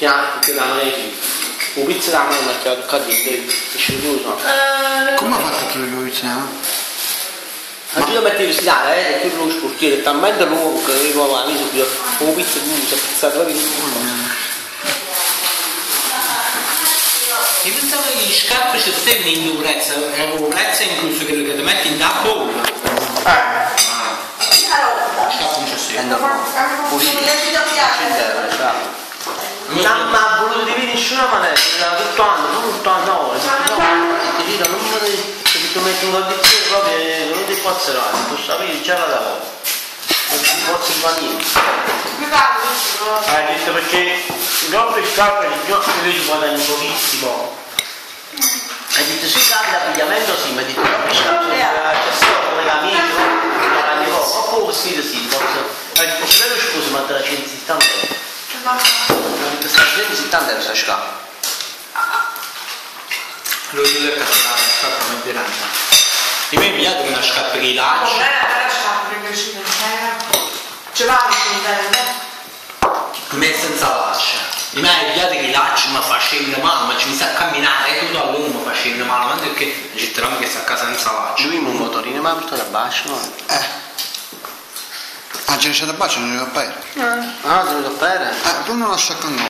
Fianco da noi, un pizzo da mano che ha toccato il sciuto. Come ha fatto a trovare il pizzo? Ma tu lo metti in sala, e tu lo sportiere è talmente lungo che io la viso più un pizzo di muso, pizzato di Io pensavo che gli scarpe ci stavano in durezza, avevo prezza incluso quello che ti metti in da bolla. Scarpe non c'è sempre. Non ha voluto di in nessuna maniera, tutto anno, ti dico, non mi metti un condizione proprio, non ti posso fare, non posso sapere, già la davo, non ci posso fare niente. Hai detto perché troppe scarpe lui ci guadagni pochissimo. Hai detto sì, capita abbigliamento sì, ma hai detto troppe scarpe accessori come camicie, guadagni poco, oppure vestito sì, hai detto se lei lo sposo ma te la 170 euro. Questa 170 euro questa scarpa. Lo dico che è una scarpa molto grande. Io mi ho inviato una scarpa di laccio. Ce l'ha A me senza laccio. Mi ha inviato che laccio mi fa scendere male, ma ci mi sa camminare tutto a lungo mi fa scendere male, ma perché c'è troppo che sta a casa senza laccio. Lui in un motorino mi ha portato a bacio, no? Ah, c'è lasciato a bacio, non arriva a paese. Ah, te lo so bene. Tu non lascia con noi.